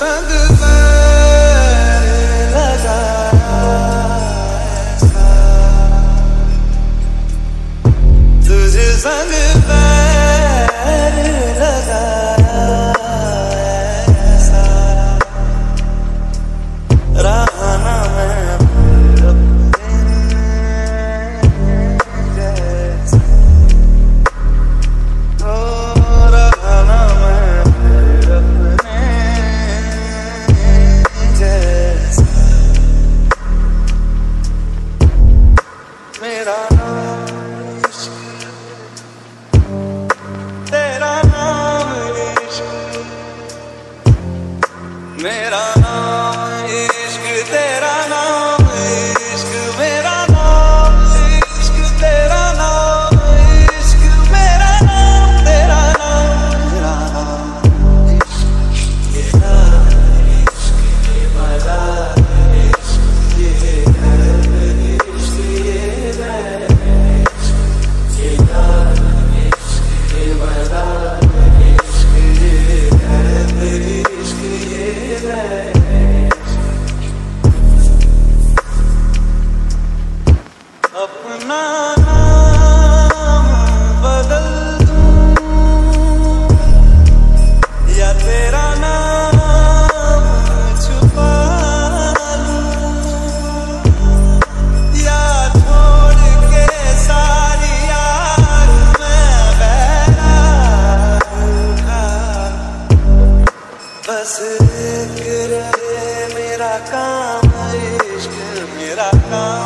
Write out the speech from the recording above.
संग पैर लगाया ऐसा, तुझे संग पैर लगाया ऐसा, रहा ना मैं अपने जैसा, ओ रहा ना मैं अपने जैसा। मेरा नाम इश्क, तेरा नाम इश्क, मेरा नाम इश्क, तेरा नाम इश्क, मेरा नाम इश्क, तेरा नाम इश्क, मेरा नाम, तेरा नाम, मेरा नाम इश्क, ये नाम इश्क, ये मजा इश्क, ये है इश्क, ये है इश्क, ये नाम इश्क, ये मजा इश्क, ये है इश्क, ये है अपना नाम बदल दूं या तेरा नाम छुपा लूं, या छोड़ के सारी यार मैं बैराग उठा, बस एक रहे मेरा काम इश्क, मेरा काम